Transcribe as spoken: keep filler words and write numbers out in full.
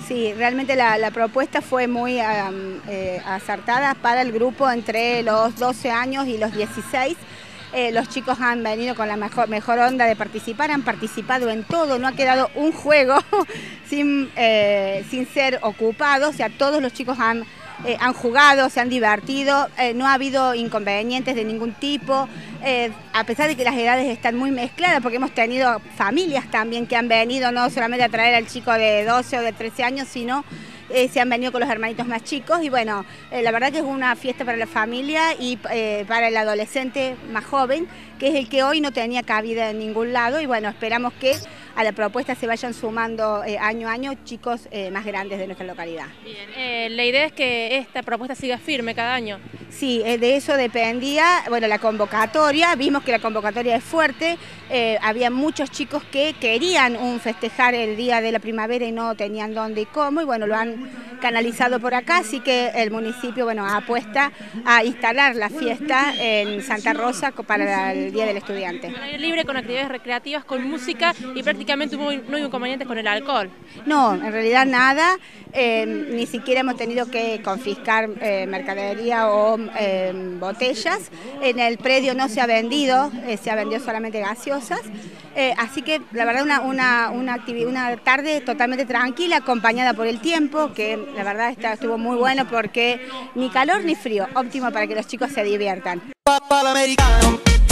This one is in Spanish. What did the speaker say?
Sí, realmente la, la propuesta fue muy um, eh, acertada para el grupo entre los doce años y los dieciséis. Eh, los chicos han venido con la mejor, mejor onda de participar, han participado en todo, no ha quedado un juego sin, eh, sin ser ocupado, o sea, todos los chicos han, eh, han jugado, se han divertido, eh, no ha habido inconvenientes de ningún tipo, eh, a pesar de que las edades están muy mezcladas, porque hemos tenido familias también que han venido no solamente a traer al chico de doce o de trece años, sino Eh, se han venido con los hermanitos más chicos y bueno, eh, la verdad que es una fiesta para la familia y eh, para el adolescente más joven, que es el que hoy no tenía cabida en ningún lado y bueno, esperamos que a la propuesta se vayan sumando eh, año a año chicos eh, más grandes de nuestra localidad. Bien, eh, la idea es que esta propuesta siga firme cada año. Sí, eh, de eso dependía, bueno, la convocatoria, vimos que la convocatoria es fuerte, eh, había muchos chicos que querían un festejar el día de la primavera y no tenían dónde y cómo, y bueno, lo han canalizado por acá, así que el municipio, bueno, apuesta a instalar la fiesta en Santa Rosa para el Día del Estudiante. Al aire libre, con actividades recreativas, con música y prácticamente no hay inconvenientes con el alcohol. No, en realidad nada, eh, ni siquiera hemos tenido que confiscar eh, mercadería o eh, botellas. En el predio no se ha vendido, eh, se ha vendido solamente gaseosas, eh, así que la verdad una, una, una, actividad, una tarde totalmente tranquila, acompañada por el tiempo, que la verdad está, estuvo muy bueno porque ni calor ni frío, óptimo para que los chicos se diviertan.